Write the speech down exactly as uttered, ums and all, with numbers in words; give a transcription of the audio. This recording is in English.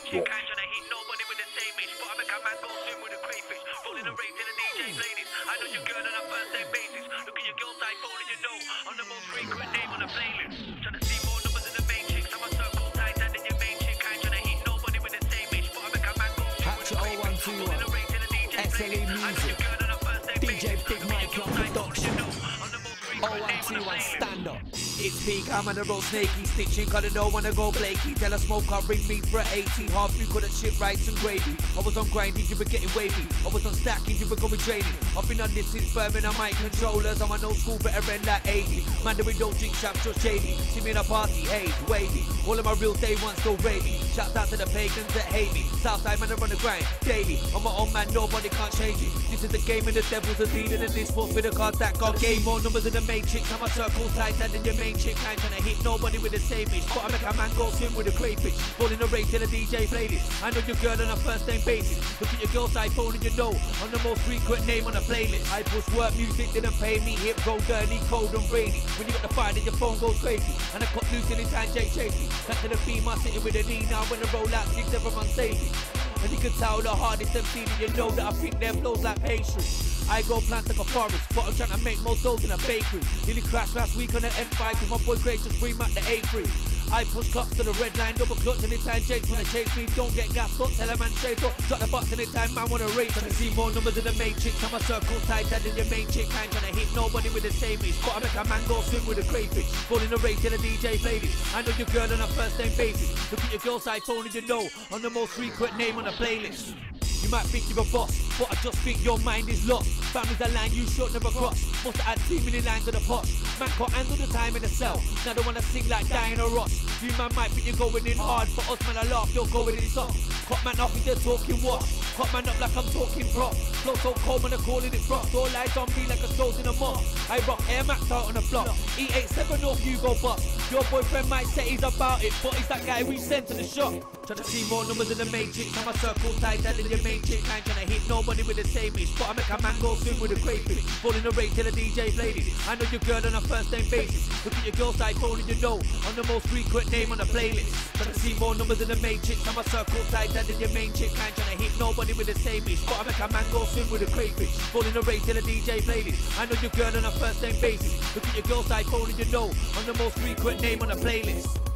chick, I ain't tryna hit nobody with the same ish. But I make a man go swim with a crayfish. Falling a rate till the D J play this. I know your girl on a first name basis. Look at your girl side phone and you know I'm the most frequent name on the playlist. Tryna see more numbers in the main chicks. I'm a circle tighter than your main chick. I ain't tryna hit nobody with the same ish. But I make a man go swim with a crayfish. Falling a rate till the D J play this. I know your girl on a first name basis. D J Big Mike on production. oh one two one stand up. It's peak, I'm on the road snaky. Stitching, cause I don't wanna go flaky. Tell a smoker, ring me for eighty. Half you couldn't ship rice and gravy. I was on grinding, you were getting wavy. I was on stacking, you were going training. I've been on this since firming on my controllers. I'm an old school veteran like eighty. Man, we don't drink shaps, just shady. See me in a party, hey, wavy. All of my real day ones still ravey. Shouts out to the pagans that hate me. Southside man, I run the grind daily. I'm my own man, nobody can't change it. This is the game and the devil's a leader. And this force with the cards that God gave. More numbers in the matrix. I'm a circle tighter than your main chick. I ain't tryna hit nobody with the same ish. But I make a man go swim with a crayfish. Falling a rate till the D J play this. I know your girl on a first name basis. Look at your girl's iPhone and you know I'm the most frequent name on the playlist. I push work, music didn't pay me. Hip roll dirty, cold and Brady. When you got the fire then your phone goes crazy. And I cut loose in the time Jay Tracy. Back to the beam, I'm sitting with a knee now. When I roll out, six everyone safely. And you can tell the hardest M C that you know that I think their flows like pastry. I go plant like a forest, but I'm trying to make more souls in a bakery. Nearly crashed last week on the M five with my boy Grace just scream at the A three. I push clocks to the red line, double clutch anytime Jake's wanna chase me. Don't get gas, don't tell a man straight up. Shot the box anytime man wanna race. Tryna see more numbers in the matrix. I'm a circle tighter than your main chick. I ain't tryna hit nobody with the same ish. But I make a man go swim with a crayfish. Falling a race till the D J play this. I know your girl on a first name basis. Look at your girl's iPhone and you know I'm the most frequent name on the playlist. You might think you're a boss, but I just think your mind is lost. Family's a line you should never cross. Must have had too many lines on the pot. Man can't handle the time in the cell. Now they wanna sing like Diana Ross. You man might think you're going in hard, but us man I laugh, you're going in soft. Cut man off if they're talking what? Cut man up like I'm talking prop. Flow so cold when I'm calling it frost. All eyes on me like a stove in a moth. I rock Air Max out on the block. E eighty-seven off Hugo Boss. Your boyfriend might say he's about it, but he's that guy we sent to the shop. Tryna see more numbers in the matrix. I'm a circle tighter than your main chick. I ain't tryna hit nobody with the same ish. But I make a man go swim with a crayfish. Falling a rate till the D J played it. I know your girl on a first name basis. Look at your girl's iPhone and you know I'm the most frequent name on the playlist. Tryna see more numbers in the matrix. I'm a circle tighter than your main chick. I ain't tryna hit nobody with the same ish. But I make a man go swim with a crayfish. Falling a rate till the D J played it. I know your girl on a first name basis. Look at your girl's iPhone and you know I'm the most frequent name on the playlist.